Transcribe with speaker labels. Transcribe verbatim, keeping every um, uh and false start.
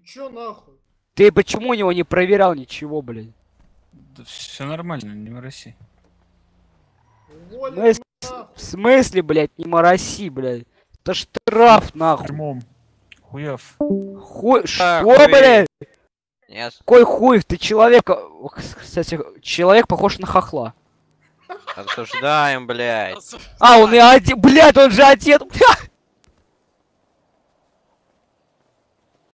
Speaker 1: чё нахуй?
Speaker 2: Ты почему у него не проверял ничего, блядь?
Speaker 3: Да все нормально, не мороси.
Speaker 1: Уволен
Speaker 2: Мыс-
Speaker 1: нахуй.
Speaker 2: В смысле, блядь, не мороси, блядь? Это штраф, нахуй.
Speaker 3: Дерьмом. Хуяв.
Speaker 2: Хуй, что,
Speaker 4: хуй.
Speaker 2: блядь?
Speaker 4: Нет.
Speaker 2: Какой хуй? Ты человека... Кстати, человек похож на хохла.
Speaker 4: Осуждаем, блядь.
Speaker 2: А, он и одет... Блядь, он же одет... Бля!